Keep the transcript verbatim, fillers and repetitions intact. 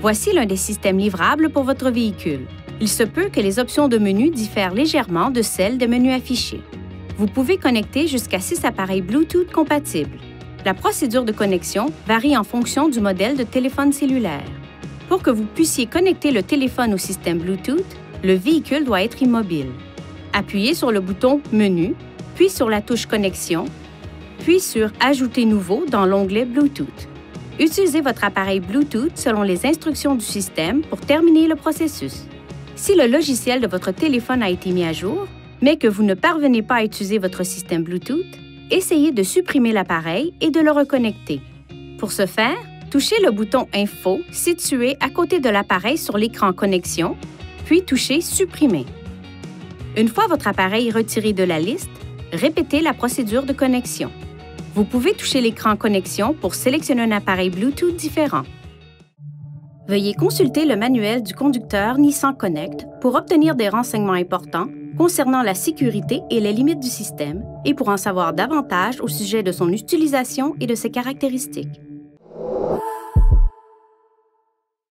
Voici l'un des systèmes livrables pour votre véhicule. Il se peut que les options de menu diffèrent légèrement de celles des menus affichés. Vous pouvez connecter jusqu'à six appareils Bluetooth compatibles. La procédure de connexion varie en fonction du modèle de téléphone cellulaire. Pour que vous puissiez connecter le téléphone au système Bluetooth, le véhicule doit être immobile. Appuyez sur le bouton « Menu », puis sur la touche « Connexion », puis sur « Ajouter nouveau » dans l'onglet Bluetooth. Utilisez votre appareil Bluetooth selon les instructions du système pour terminer le processus. Si le logiciel de votre téléphone a été mis à jour, mais que vous ne parvenez pas à utiliser votre système Bluetooth, essayez de supprimer l'appareil et de le reconnecter. Pour ce faire, touchez le bouton « Info » situé à côté de l'appareil sur l'écran « Connexion », puis touchez « Supprimer ». Une fois votre appareil retiré de la liste, répétez la procédure de connexion. Vous pouvez toucher l'écran « Connexion » pour sélectionner un appareil Bluetooth différent. Veuillez consulter le manuel du conducteur Nissan Connect pour obtenir des renseignements importants concernant la sécurité et les limites du système et pour en savoir davantage au sujet de son utilisation et de ses caractéristiques.